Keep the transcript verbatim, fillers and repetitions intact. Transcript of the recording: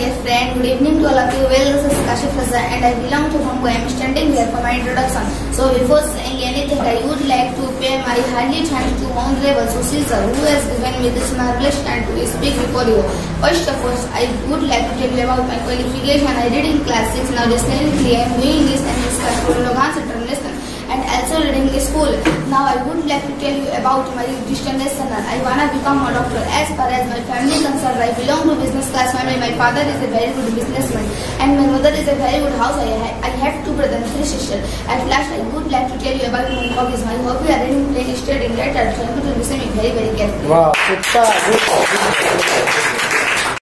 dear friend. Good evening to all of you. Well, this is Kashif Raza and I belong to Hongo. I am standing here for my introduction. So before saying anything, I would like to pay my highly thanks to Honorable Sushil sir, who has given me this marvelous chance to speak before you. First of all, I would like to tell you about my qualification. I did in class six. Now recently I am doing English and English class for Logan International and also reading school. Now I would like to tell you about my destination. I wanna become a doctor. As far as my family is concerned, I belong to business class family. My father is a very good businessman and my mother is a very good house. I, ha I have two brothers and three sisters. At last, I would like to tell you about my hobbies. My hobby are reading, playing, studying, writing. So I am going to listen very very carefully. Wow,